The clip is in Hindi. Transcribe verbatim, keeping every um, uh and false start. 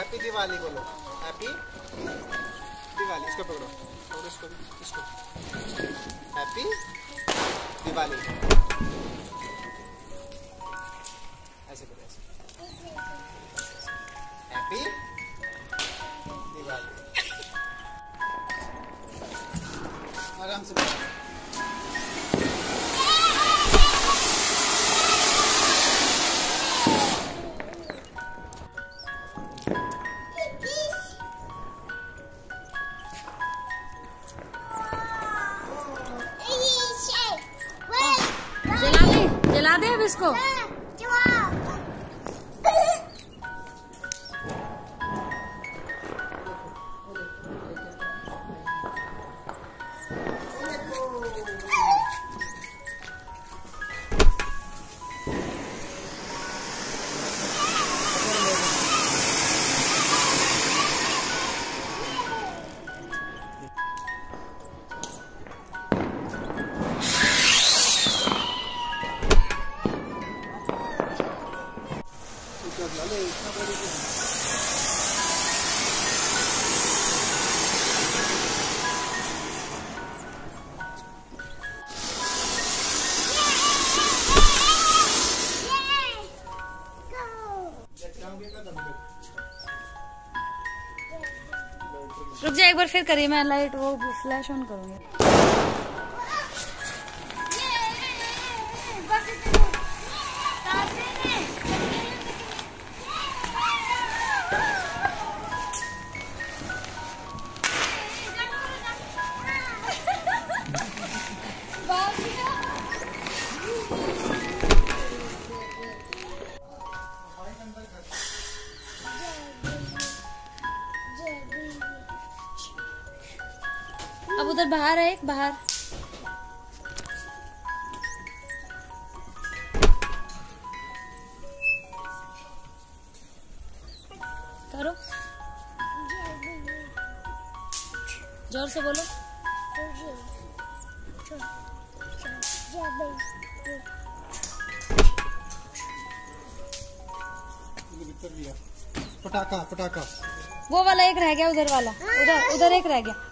हैप्पी दिवाली बोलो, हैप्पी दिवाली। इसको पकड़ो और इसको भी, इसको हैप्पी दिवाली ऐसे करो, ऐसे हैप्पी दिवाली। आराम से बोलो। जला दे, जला दे अब इसको। रुक जा, एक बार फिर करिए, मैं लाइट वो फ्लैश ऑन करूंगी। अब उधर बाहर है, एक बाहर करो, जोर से बोलो। पटाखा पटाखा वो वाला एक रह गया, उधर वाला, उधर उधर एक रह गया।